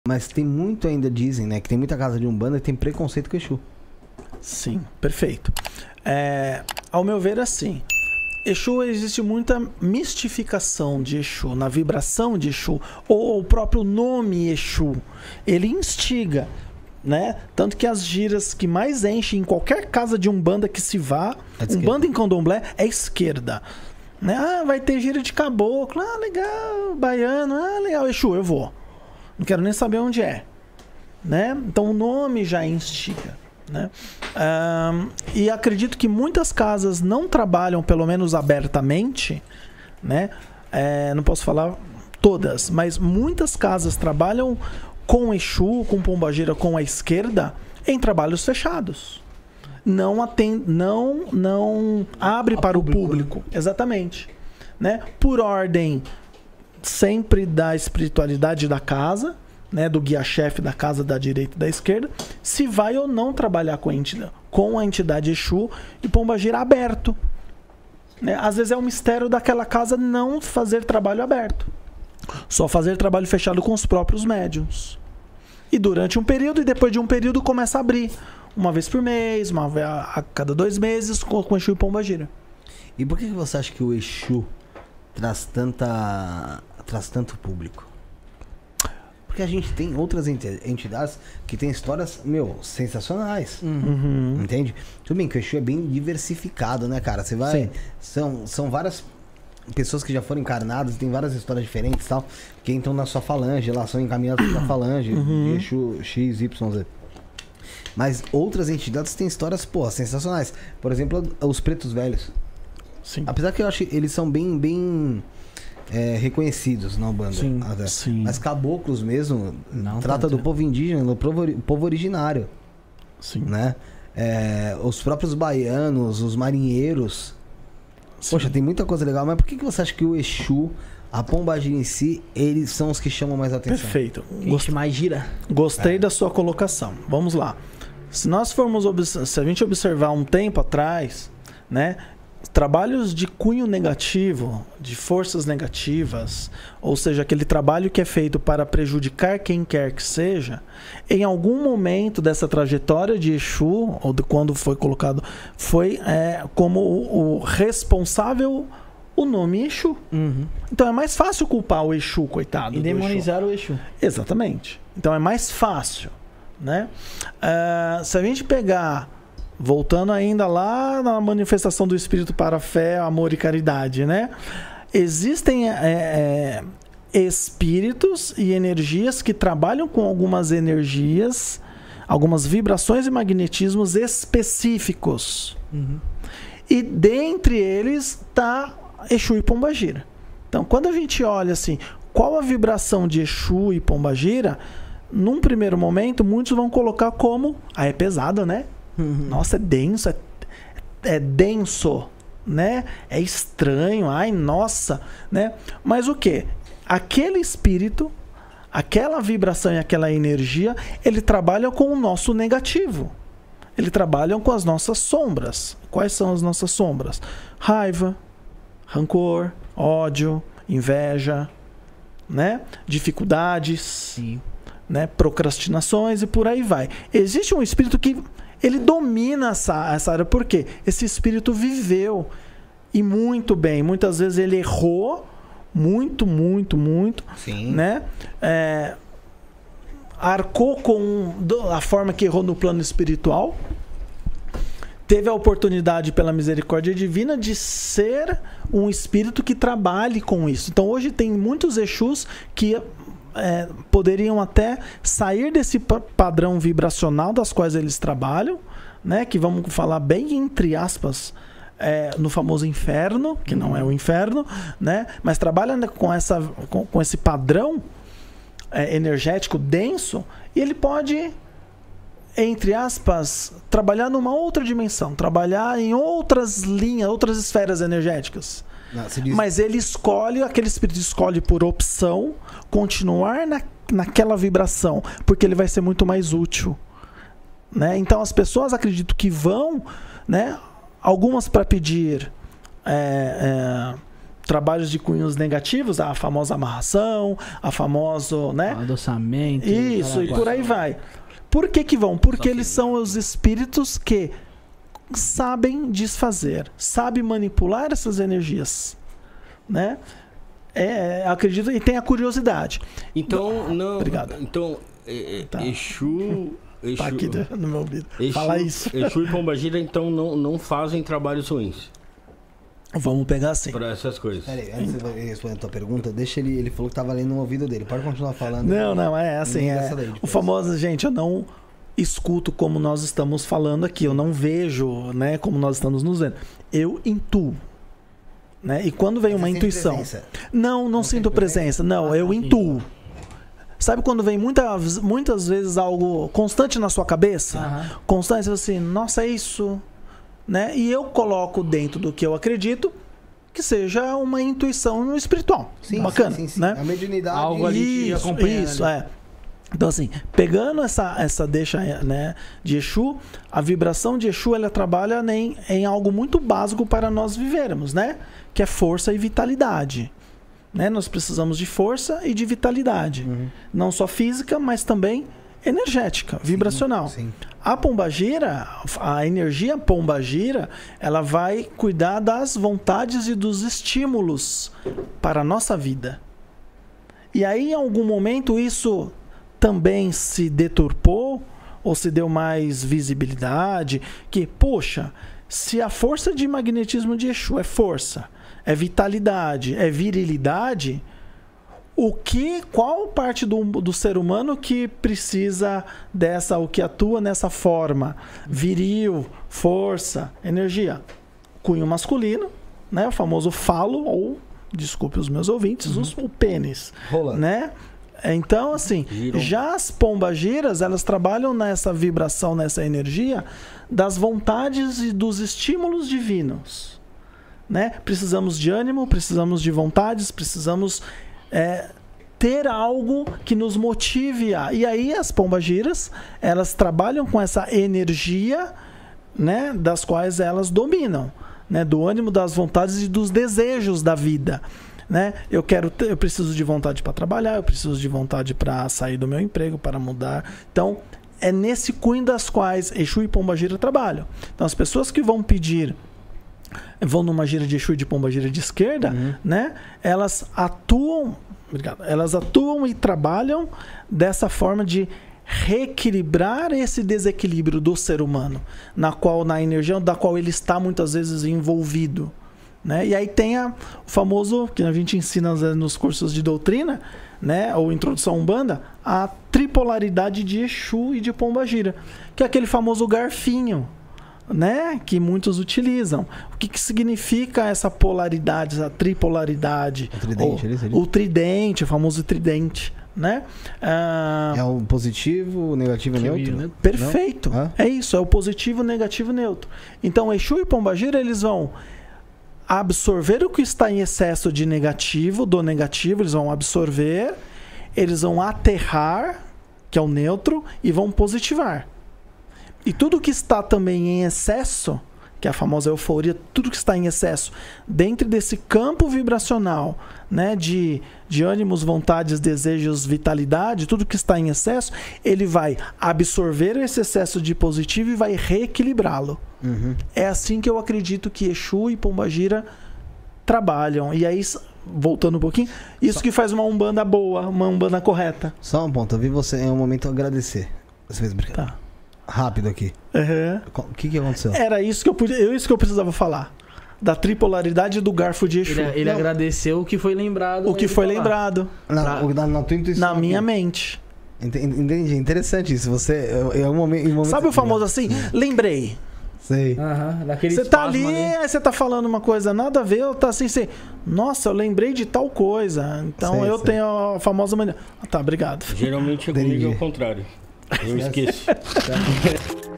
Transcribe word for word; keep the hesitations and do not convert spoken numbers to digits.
Mas tem muito ainda, dizem, né? Que tem muita casa de Umbanda que tem preconceito com Exu. Sim, perfeito. É, ao meu ver, assim, Exu, existe muita mistificação de Exu, na vibração de Exu, ou o próprio nome Exu, ele instiga, né? Tanto que as giras que mais enchem em qualquer casa de Umbanda que se vá, é Umbanda em Candomblé, é esquerda. Né? Ah, vai ter gira de caboclo, ah, legal, baiano, ah, legal, Exu, eu vou. Não quero nem saber onde é. Né? Então o nome já instiga. Né? Um, e acredito que muitas casas não trabalham, pelo menos abertamente, né? É, não posso falar todas, mas muitas casas trabalham com Exu, com Pombagira, com a esquerda, em trabalhos fechados. Não atende, não, não abre a para público, o público. Né? Exatamente. Né? Por ordem sempre da espiritualidade da casa, né, do guia-chefe da casa, da direita e da esquerda, se vai ou não trabalhar com a entidade, com a entidade Exu e Pombagira aberto. Né? Às vezes é um mistério daquela casa não fazer trabalho aberto. Só fazer trabalho fechado com os próprios médiuns. E durante um período, e depois de um período começa a abrir. Uma vez por mês, uma vez a cada dois meses, com, com Exu e Pombagira. E por que você acha que o Exu traz, tanta, traz tanto público? Porque a gente tem outras entidades que tem histórias, meu, sensacionais. Uhum. Entende? Tudo bem que o Exu é bem diversificado, né, cara? Você vai... São, são várias pessoas que já foram encarnadas, tem várias histórias diferentes e tal, que entram na sua falange, lá são encaminhadas pela falange, uhum. de Exu X, Y, Z. Mas outras entidades têm histórias, pô, sensacionais. Por exemplo, os pretos velhos. Sim. Apesar que eu acho que eles são bem... bem É, reconhecidos na Umbanda. Sim, sim. Mas caboclos mesmo, não trata do povo indígena, do povo, povo originário. Sim. Né? É, os próprios baianos, os marinheiros. Sim. Poxa, tem muita coisa legal. Mas por que, que você acha que o Exu, a Pombagira em si, eles são os que chamam mais atenção? Perfeito. Gost... mais gira. Gostei é. da sua colocação. Vamos lá. Se nós formos se a gente observar um tempo atrás, né? Trabalhos de cunho negativo, de forças negativas, ou seja, aquele trabalho que é feito para prejudicar quem quer que seja, em algum momento dessa trajetória de Exu, ou de quando foi colocado, foi é, como o, o responsável o nome Exu. Uhum. Então é mais fácil culpar o Exu, coitado. E demonizar o Exu. Exatamente. Então é mais fácil. Né? Uh, se a gente pegar... Voltando ainda lá na manifestação do Espírito para a fé, amor e caridade, né? Existem é, é, espíritos e energias que trabalham com algumas energias, algumas vibrações e magnetismos específicos. Uhum. E dentre eles está Exu e Pombagira. Então, quando a gente olha assim, qual a vibração de Exu e Pombagira, num primeiro momento, muitos vão colocar como... Ah, é pesado, né? Uhum. Nossa, é denso, é, é denso, né? É estranho, ai, nossa, né? Mas o quê? Aquele espírito, aquela vibração e aquela energia, ele trabalha com o nosso negativo. Ele trabalha com as nossas sombras. Quais são as nossas sombras? Raiva, rancor, ódio, inveja, né? Dificuldades, sim, né? Procrastinações e por aí vai. Existe um espírito que ele domina essa, essa área. Por quê? Esse espírito viveu e muito bem. Muitas vezes ele errou muito, muito, muito. Sim. Né? É, arcou com a forma que errou no plano espiritual. Teve a oportunidade, pela misericórdia divina, de ser um espírito que trabalhe com isso. Então, hoje tem muitos Exus que... É, poderiam até sair desse padrão vibracional das quais eles trabalham, né? Que vamos falar bem entre aspas, é, no famoso inferno, que não é o inferno, né? Mas trabalha com, essa, com, com esse padrão é, energético denso, e ele pode, entre aspas, trabalhar numa outra dimensão, trabalhar em outras linhas, outras esferas energéticas. Não, diz... Mas ele escolhe, aquele espírito escolhe por opção continuar na, naquela vibração, porque ele vai ser muito mais útil, né? Então as pessoas acreditam que vão, né? Algumas para pedir é, é, trabalhos de cunhos negativos, a famosa amarração, a famoso, né? Adoçamento. Isso, e por aí vai. Por que que vão? Porque eles são os espíritos que sabem desfazer, sabem manipular essas energias, né? É, acredito, e tem a curiosidade. Então, não... Obrigado. Então, é, Tá. Exu... Exu, Tá aqui no meu ouvido. Exu, Fala isso. Exu e Pombagira, então, não, não fazem trabalhos ruins Vamos pegar assim. para essas coisas. Peraí, antes de você responder a tua pergunta, deixa ele. Ele falou que tava lendo no ouvido dele. Pode continuar falando. Não, não, é assim. Nem É, dessa daí, o depois. famoso, gente, eu não escuto como nós estamos falando aqui. Eu não vejo, né, como nós estamos nos vendo. Eu intuo. Né? E quando vem Mas uma você sente intuição. presença? Não, não, Não sinto tem presença. Não, Ah, eu tá, intuo. Sabe quando vem muitas, muitas vezes algo constante na sua cabeça? Aham. Constante, assim, nossa, é isso. Né? E eu coloco dentro do que eu acredito que seja uma intuição espiritual. Sim, Bacana. sim, sim, sim. Né? A mediunidade. Algo ali te Isso, acompanhando isso, ali. é. Então, assim, pegando essa, essa deixa, né, de Exu, a vibração de Exu, ela trabalha em, em algo muito básico para nós vivermos, né? Que é força e vitalidade. Né? Nós precisamos de força e de vitalidade. Uhum. Não só física, mas também energética, vibracional. Sim. A pombagira, a energia pombagira, ela vai cuidar das vontades e dos estímulos para a nossa vida. E aí, em algum momento, isso também se deturpou ou se deu mais visibilidade, que, poxa, se a força de magnetismo de Exu é força, é vitalidade, é virilidade, o que, qual parte do, do ser humano que precisa dessa, o que atua nessa forma? Viril, força, energia. Cunho masculino, né? O famoso falo, ou, desculpe os meus ouvintes, os, o pênis. Rolando. Né? Então, assim, Giram. já as pombagiras, elas trabalham nessa vibração, nessa energia das vontades e dos estímulos divinos. Né? Precisamos de ânimo, precisamos de vontades, precisamos é, ter algo que nos motive a... E aí as pombagiras, elas trabalham com essa energia, né, das quais elas dominam, né, do ânimo, das vontades e dos desejos da vida. Né? Eu quero ter, eu preciso de vontade para trabalhar, eu preciso de vontade para sair do meu emprego, para mudar. Então, é nesse cunho das quais Exu e Pombagira trabalham. Então, as pessoas que vão pedir, vão numa gira de Exu e de Pombagira de esquerda, uhum. né? Elas atuam, obrigado, elas atuam e trabalham dessa forma de reequilibrar esse desequilíbrio do ser humano, na qual, na energia da qual ele está muitas vezes envolvido. Né? E aí tem a, o famoso, que a gente ensina nos cursos de doutrina, né? Ou introdução à Umbanda, a tripolaridade de Exu e de Pombagira, que é aquele famoso garfinho, né? Que muitos utilizam. O que, que significa essa polaridade, essa tripolaridade? O tridente, o, ele seria? o tridente, o famoso tridente. Né? Ah, é o positivo, o negativo e o neutro? né? Perfeito. Ah? É isso, é o positivo, negativo e neutro. Então, Exu e Pombagira, eles vão absorver o que está em excesso de negativo, do negativo, eles vão absorver, eles vão aterrar, que é o neutro, e vão positivar. E tudo que está também em excesso, que é a famosa euforia, tudo que está em excesso, dentro desse campo vibracional, né, de, de ânimos, vontades, desejos, vitalidade, tudo que está em excesso, ele vai absorver esse excesso de positivo e vai reequilibrá-lo. Uhum. É assim que eu acredito que Exu e Pombagira trabalham. E aí, voltando um pouquinho, isso Só... que faz uma Umbanda boa, uma Umbanda correta. Só um ponto, eu vi você em um momento agradecer. Você fez brincadeira. Tá. Rápido aqui. Uhum. O que, que aconteceu? Era isso que eu podia, eu, isso que eu precisava falar. Da tripolaridade do garfo de Exu. Ele, ele agradeceu o que foi lembrado. O que foi falar. lembrado. Na, na, na tua intuição. Na aqui. minha mente. Entendi, interessante isso. Você, em um momento, em um momento... Sabe o famoso assim? Lembrei. Sei. Aham, daquele Você tá espasmo ali, aí você tá falando uma coisa nada a ver, ou tá assim, assim, nossa, eu lembrei de tal coisa. Então Sei, eu sei. tenho a famosa maneira. Ah, tá, obrigado. Geralmente comigo é o contrário. Eu esqueço.